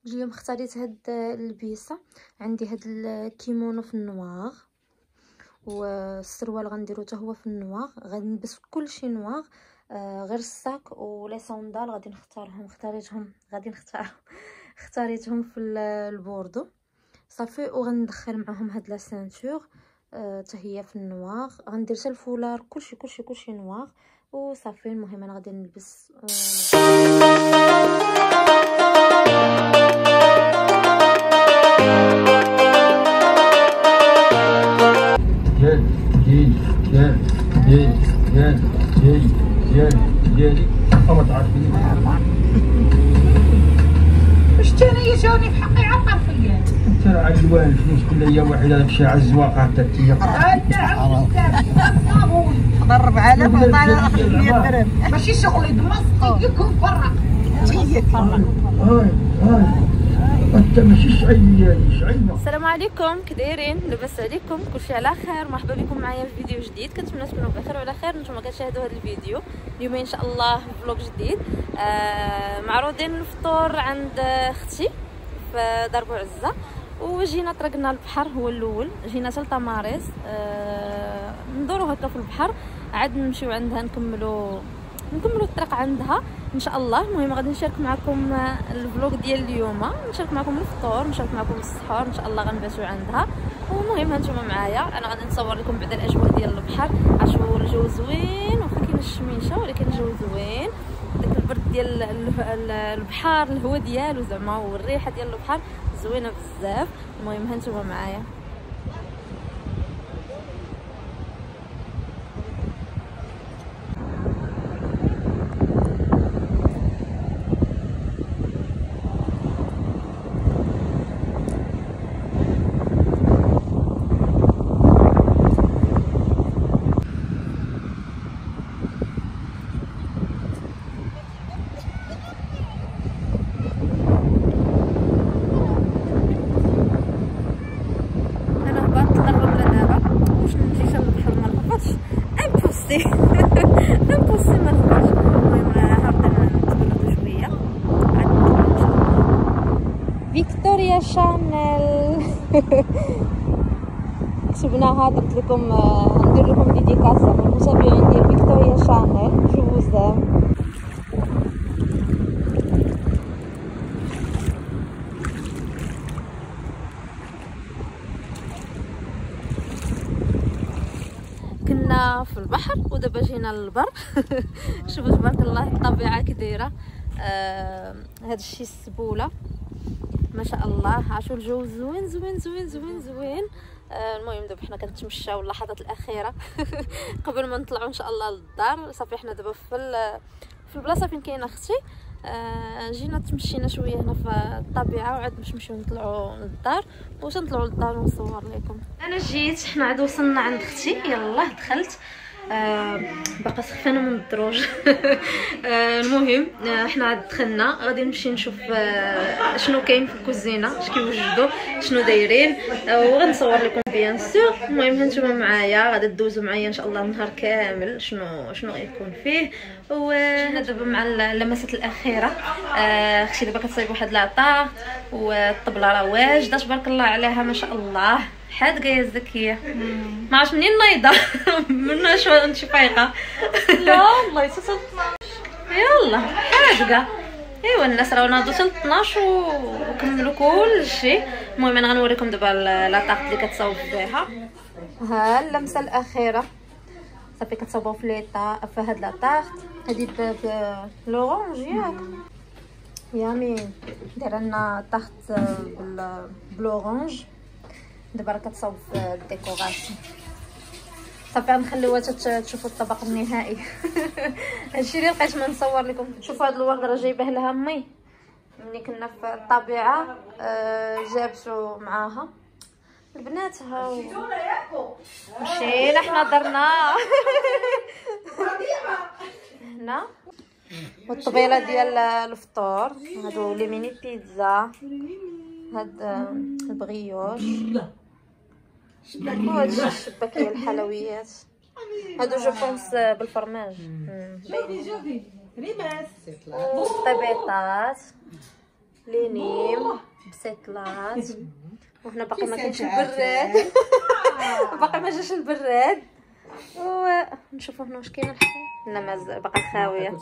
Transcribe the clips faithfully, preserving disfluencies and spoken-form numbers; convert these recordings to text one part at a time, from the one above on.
اليوم اختاريت هاد اللبسه، عندي هاد الكيمونو في النواغ والسروال غنديرو حتى هو في النواغ. غنلبس كلشي نواغ آه غير الساك ولي صوندال غادي نختارهم اختاريتهم غادي نختارهم اختاريتهم في البوردو صافي. وغندخل معاهم هاد لا سانتور حتى آه هي في النواغ. غندير حتى الفولار كلشي كلشي كلشي نواغ وصافي. المهم انا غادي نلبس ديال ديالي ديال ديالي ديال ديالي ديال ديالي ما تعرفيني واش تاني جاوني في حقي عقر فيا انت راه عجوان شنو تقول لي واحده داكشي عزواقه حتى تي ضرب على عطانا مية درهم ماشي شغلي دمسطي يكون برا تيك برا هاي هاي انت ماشي شعيبه شعيبه. السلام عليكم، كدايرين؟ لاباس عليكم؟ كلشي على خير؟ مرحبا بكم معايا في فيديو جديد. كنتمنى تكونوا بخير وعلى خير. نتوما كتشاهدوا هذا الفيديو اليوم ان شاء الله فلوق جديد. آه معروضين الفطور عند اختي في دار بوعزه وجينا طرقنا البحر. هو الاول جينا حتى لتماريز آه ندورو هكا في البحر، عاد نمشيو عندها نكملوا نكملوا الطريق عندها ان شاء الله. المهم غادي نشارك معكم الفلوق ديال اليوم، نشارك معكم الفطور، نشارك معكم السحور ان شاء الله. غنباتوا عندها. والمهم هانتوما معايا، انا غادي نصور لكم بعد الاجواء ديال البحر. عاشوا الجو زوين واخا كاين الشميشه ولكن الجو زوين. داك البرد ديال البحر، الهواء ديالو زعما والريحه ديال البحر زوينه بزاف. المهم هانتوما معايا. امبوسي ما نهضرش. المهم هابطين نتبردوا شويه عاد نطلعوا ان شاء الله. فيكتوريا شانيل كتبناها، درت لكم ندير لكم ديديكاس من المتابعين ديال فيكتوريا شانيل جوزام. كنا في البحر ودابا جينا للبر. شوفوا تبارك الله الطبيعه كي دايره. آه هذا الشيء السبوله ما شاء الله. عاشوا الجو زوين زوين زوين زوين زوين. آه المهم دابا حنا كنتمشاو اللحظات الاخيره قبل ما نطلعوا ان شاء الله للدار. صافي حنا دابا في في البلاصه فين كاينه اختي. آه جينا تمشينا شويه هنا في الطبيعه وعاد باش نمشيو نطلعوا للدار واش نطلعوا للدار ونصور لكم. انا جيت، حنا عاد وصلنا عند اختي. يلا دخلت. آه باقا سخفانه من الدروج. آه المهم آه حنا عاد دخلنا. غادي نمشي نشوف آه شنو كاين في الكوزينه، اش كيوجدوا، شنو دايرين، آه وغنصور لكم بيان سور. المهم هانتوما معايا، غادي تدوزوا معايا ان شاء الله النهار كامل شنو شنو غيكون فيه. وحنا دابا مع اللمسات الاخيره. آه اختي دابا كتصايب واحد لاطا والطبله راه واجده تبارك الله عليها ما شاء الله. حادقه يا زكيه، ما عرفتش منين نايضه. من شو انت فايقه؟ لا والله تصل يلا حادقه. ايوا الناس راه ناضوا حتى اثناش وكملوا كل شيء. المهم انا غنوريكم دابا لاطاق اللي كتصاوب بها. ها اللمسه الاخيره. صافي كتصاوبوا في ليطا في هاد لاطاق. هادي بلورونج ياك يامين دايره لنا طاخت بلورونج. دابا راه كتصاوب في الديكوراسيون. صافي غنخليوها تشوفوا الطبق النهائي. هادشي اللي لقيت ما نصور لكم. شوفوا هاد الورد راه جايبه لها امي ملي كنا في الطبيعه. آه جابتو معاها البنات. ها مشينا حنا درنا هنا. والطبيله ديال الفطور هادو لي ميني بيتزا، هاد البغيوش وهادشي الشباكيه الحلويات. هادو جو بونس بالفرماج باين. الطبيطات لينيم بسيطلات. وهنا باقي ما كاينش البراد باقي ما جاش البراد. ونشوفوا هنا واش كاين الحال. لا مازال باقي خاويه.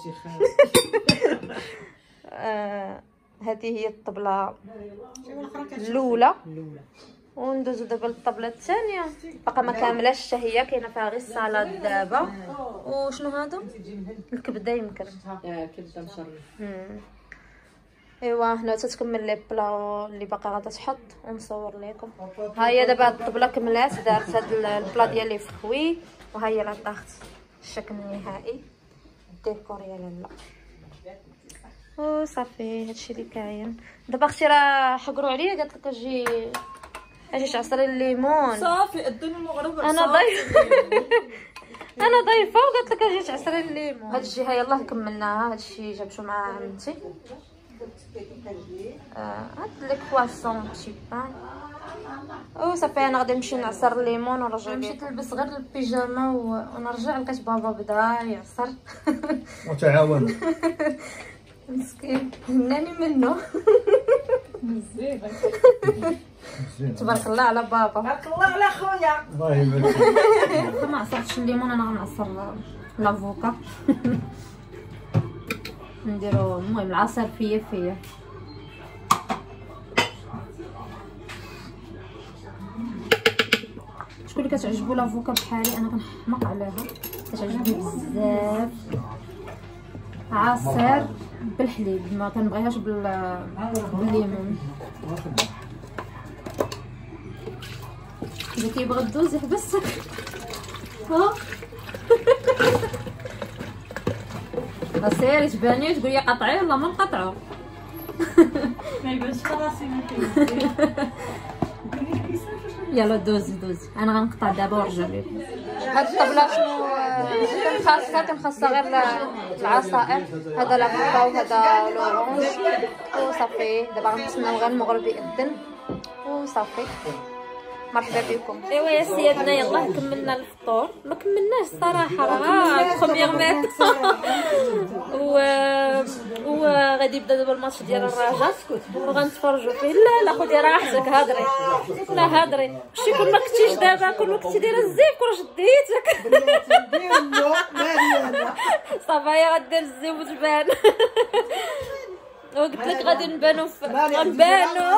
آه هذه هي الطبله الاولى. وندوزو دابا للطبله الثانيه. باقا ما كاملاش حتى هي، كاينه فيها غير السلطه دابا. وشنو هادو؟ الكبده يمكن. اه كبده مشربه. ايوا هنا تتكمل لي بلا اللي باقي غادا تحط ونصور لكم. ها هي دابا الطبله كملات، دارت هاد البلا ديالي فخوي. وها هي لا طاحت الشكل النهائي الديكور يا لاله. وصافي هادشي اللي كاين دابا. اختي راه حقروا عليا قالت لك اجي اجي تعصري الليمون. صافي الدنيا المغربه. انا ضيف انا ضيفه وقالت لك اجي تعصري الليمون. هاد الجهه يلاه كملناها. هادشي جابتو مع عمتي. آه هاد لي كواسون بشي بان. وصافي انا غادي نمشي نعصر الليمون ونرجع. مشيت نلبس غير البيجاما ونرجع لقيت بابا بدا يعصر وتعاون. مسكين هناني منه. تبارك الله على بابا. تبارك الله على خويا. الله يبارك. ما عصرتش الليمون، انا غنعصر لافوكا. نديرو المهم العصير فيا فيا. شكون اللي كتعجبو لافوكا بحالي انا كنحماق عليها، كتعجبني بزاف. عصير بالحليب، ما كنبغيهاش بالليمون. اللي كيبغي الدوز يحبس. ها سيري تباني تقول لي قطعي ولا ما نقطعو. ما يبانش خلاصي ما كاين. يلا دوزي دوزي انا غنقطع دابا ونرجع لكم. هاد الطبله شنو كنخاصها؟ كنخاصها غير العصائر. هذا لافوكا وهذا لورونج. وصافي دابا غنتسناو غير المغرب يأذن وصافي. مرحبا بكم. ايوا يا سيادنا يلاه كملنا الفطور. ما كملناش الصراحه، راه بروميير ميط. و وغادي يبدا دابا الماتش ديال الرجاء وغنتفرجوا فيه. لا لا خدي راحتك هضري. لا هضري شتي كون ما كنتيش دابا، كون ما كنتي دايره الزيف كون شديتك. صافي هي غدير الزيف وتبان. وقلت لك غادي نبانو غنبانو.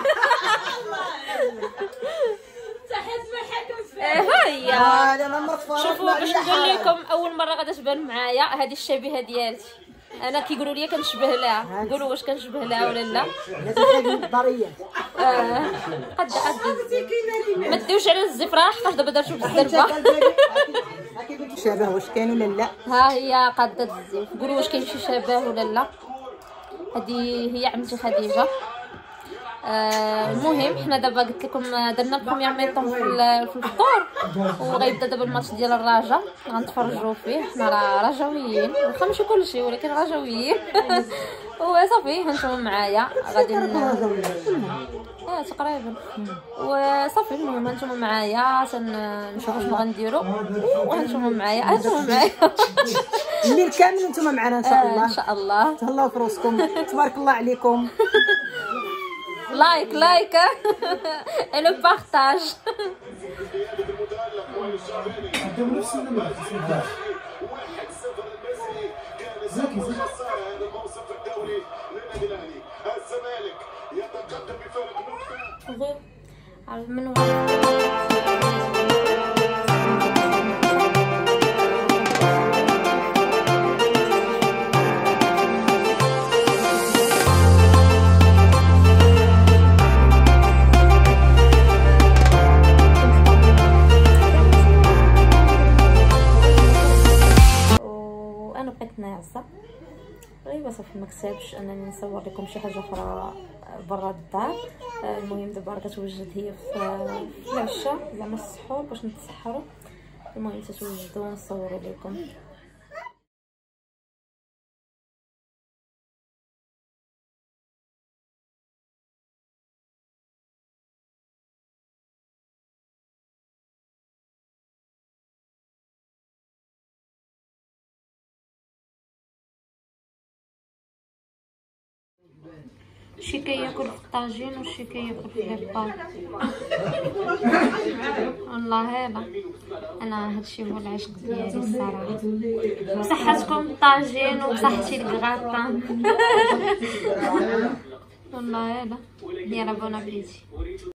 ها هي. شوفوا باش نقول لكم اول مره غادا تبان معايا هذه الشبيهه ديالتي. انا كيقولوا لي كنشبه لها، قولوا واش كنشبه لها ولا لا. اه قد قد ما تديوش على الزيف راه حقاش دابا درتو بالزربه. شبه واش كاين ولا لا. ها هي قاده الزيف، قولوا واش كاين شي شبه ولا لا. هذه هي عمتي خديجه. آه المهم حنا دابا قلت لكم درنا البروميير ميطون في في الفطور. وغيبدا دابا الماتش ديال الرجاء غنتفرجوا فيه. حنا راه رجاويين واخا ماشي كلشي ولكن رجاويين. وصافي هانتوما معايا غادي اه تقريبا. وصافي المهم هانتوما معايا تنشوفوا شنو غنديروا. وهانتوما معايا هانتوما معايا الليل كامل نتوما معنا ان شاء الله. ان شاء الله تهلاو في روسكم. تبارك الله عليكم. لايك لايك et le partage. من ايوا صافي ما كسبش انني نصور لكم شي حاجه اخرى برا الدار. المهم دابا كتوجد هي في العشاء زعما السحور باش نتسحروا. المهم تتوجدوا ونصوروا لكم. شي كياكل في الطاجين وشي كياكل في لي بار. والله هذا انا هادشي هو العشق ديالي الصراحه. بصحتكم الطاجين وبصحتي الكغاطان. والله هذا يلا بون ابيتي.